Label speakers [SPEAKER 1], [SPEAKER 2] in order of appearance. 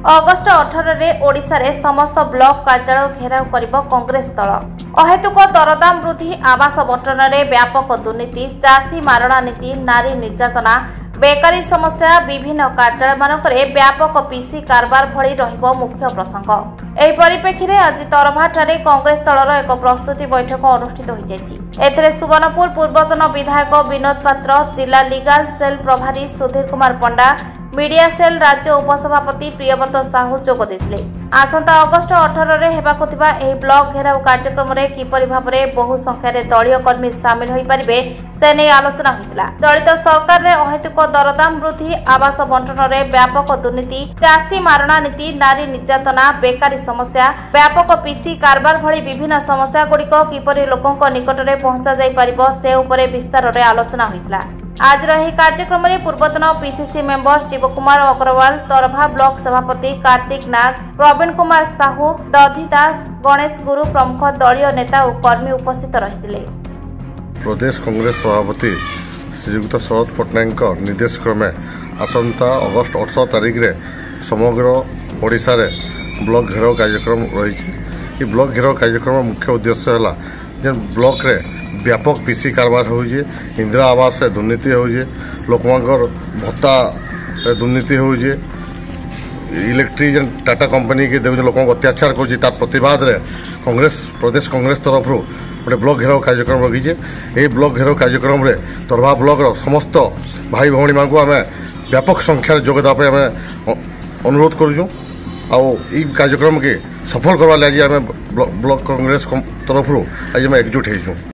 [SPEAKER 1] August 18 रे ओडिशा रे समस्त ब्लॉक कार्यालय घेराव करिबो कांग्रेस दल। अहेतुक दरदाम वृद्धि, आवास बंटन रे व्यापक दुर्नीति, चाषी मारणा नीति, नारी निर्यातना, बेकारी समस्या, विभिन्न कार्यालय मानकरे व्यापक पीसी कारबार भली रहिबो मुख्य प्रसंग। एही परिप्रेक्षी रे आज तरभाठारे कांग्रेस दलर एक प्रस्तुति बैठक अनुष्ठित होई जायछि। एथिरे सुवर्णपुर पूर्वतन विधायक विनोद पात्र, जिला लीगल सेल प्रभारी सुधीर कुमार पंडा, मीडिया सेल राज्य उपसभापति प्रियव्रत साहू जोग देथिले। आसंता अगस्ट 18 रे हेबाकु थिबा एही ब्लॉक घेराव कार्यक्रम रे किपरि भाबरे बहु संख्या रे दलीय कर्मी शामिल होई परिबे से नै आलोचना होइतिला। चलित सरकार रे अहेतुक दरदाम वृद्धि, आवास बंटन रे व्यापक दुर्नीति, चाषी मारणा नीति, नारी निर्यातना, बेकारी समस्या, व्यापक पीसी कारबार भली विभिन्न समस्या गुड़िक किपरि लोकंक निकट रे पहुंचा जाई परिबो से उपरे विस्तार रे आलोचना होइतिला। आज रही कार्यक्रम में पूर्वतन PCC member Shiv Kumar Agarwal, Tarbha block सभापति कार्तिक नाग, प्रवीण कुमार साहू, दधी दास, गणेश गुरु प्रमुख दलीय नेता और कर्मी उपस्थित रही।
[SPEAKER 2] प्रदेश कांग्रेस सभापति श्रीयुक्त शरद पट्टनायक निर्देश क्रमे आसंता अगस्ट 18 तारिख रे समग्र ओडिशा रे ब्लॉक घेराव कार्यक्रम रही। ब्लॉक घेराव कार्यक्रम मुख्य उद्देश्य है जे ब्लॉक रे व्यापक पीसी कारबार हो, इंदिरा आवास दुर्नीति हो, लोकमानकर भत्ता दुर्नीति हो, इलेक्ट्रिक टाटा कंपनी के देव लोक अत्याचार कर प्रतिवाद रे कांग्रेस प्रदेश कांग्रेस तरफ गोटे ब्लॉक घेराव कार्यक्रम रखीचे। यही ब्लॉक घेराव कार्यक्रम रे तरभा ब्लॉक समस्त भाई भौणी मान आम व्यापक संख्यार जोगदान आम अनुरोध करूँ। कार्यक्रम के सफल करवा लगे आम ब्लॉक कांग्रेस तरफ आज आम एकजुट हो।